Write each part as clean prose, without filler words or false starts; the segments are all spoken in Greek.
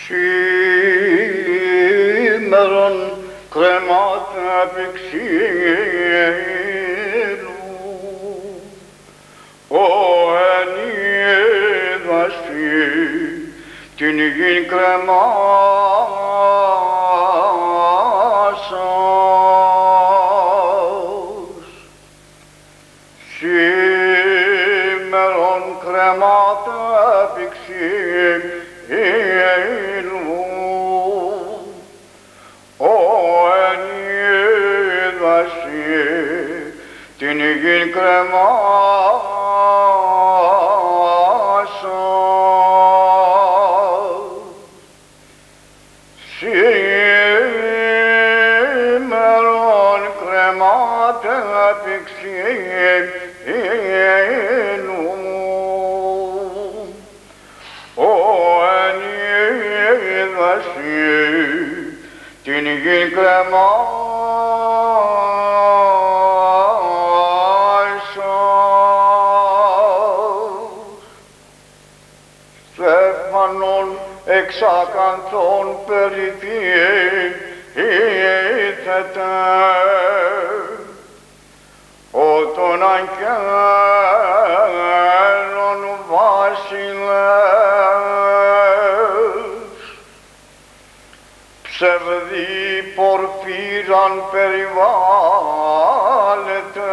Σήμερον κρεμάται επί ξύλου, ο εν είδασι την γην κρεμάσας. Σήμερον κρεμάται επί ξύλου, ο εν είδασι την γην κρεμάσας. Σήμερον κρεμάται επί ξύλου, ο εν είδασι την γην κρεμάσας. Στέφανον εξακανθών περιποιήθητε, ο των αγγέλων βασιλεύς, ψευδή πορφύραν περιβάλλεται,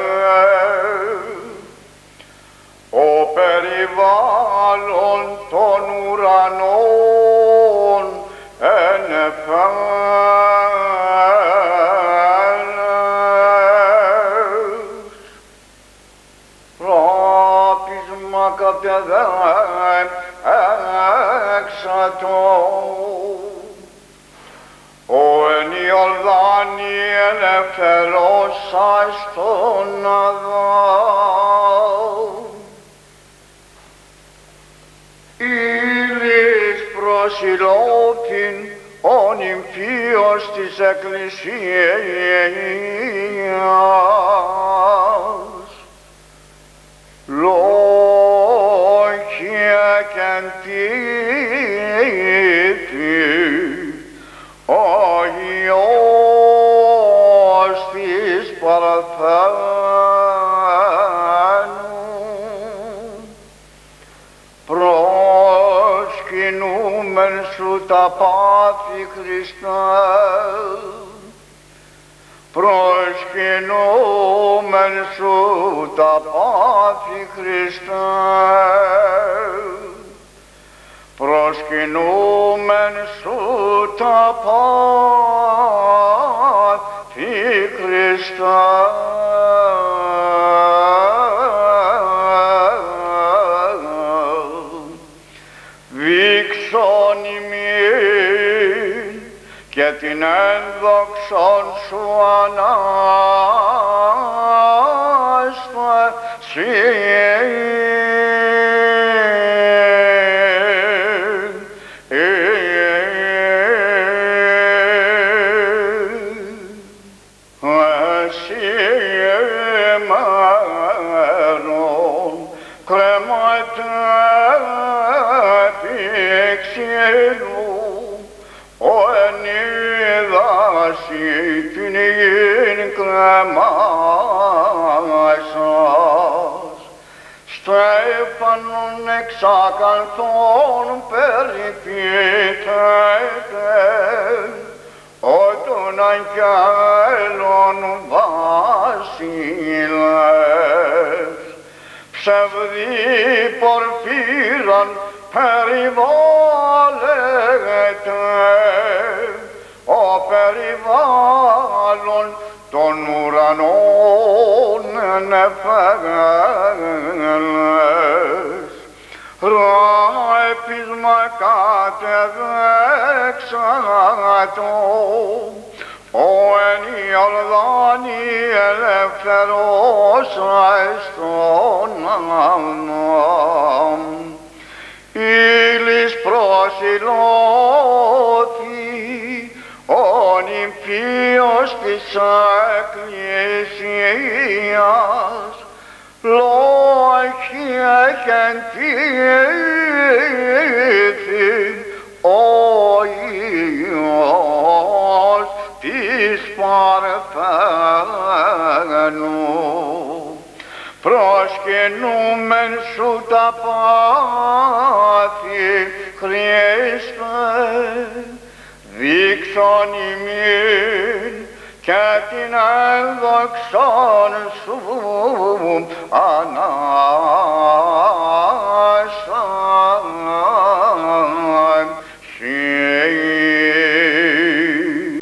ο περιβάλλον των ουρανών ενεφέλες. Ράπισμα καπιαδέ έξατο, ο εν Ιορδάνη ελευθερός στον Αδάμ. Ήλις προσιλώθην ο νυμφίος της Εκκλησίας, λόγια κι αντίθη, ο Υιός της παραθένου, προσκυνούμεν σου τα πάθη Χριστέ, προσκυνούμεν σου τα πάθη Χριστέ, προσκυνούμεν σου τα πάθη Χριστέ. Δείξον ημίν και την ένδοξον σου Ανάσταση, σήμερον κρεμάται επί ξύλου, ο εν είδασι την γην κρεμάσας. Στέφανον εξακανθών περιποιήθητε, ο των αγγέλων βασιλεύς, ψευδή πορφύραν περιβάλλεται, ο περιβάλλον των ουρανών ενεφέλες. Ράπισμα κατεδέξατο, ο εν Ιορδάνη ελευθερός στον Αδάμ. Ήλις προσιλώθη ο νυμφίος της Εκκλησίας, λόγια κι αντίθη, ο προσκυνούμεν σου τα πάθη, Χριστέ, δείξον ημίν και την ένδοξον σου ανάγκη.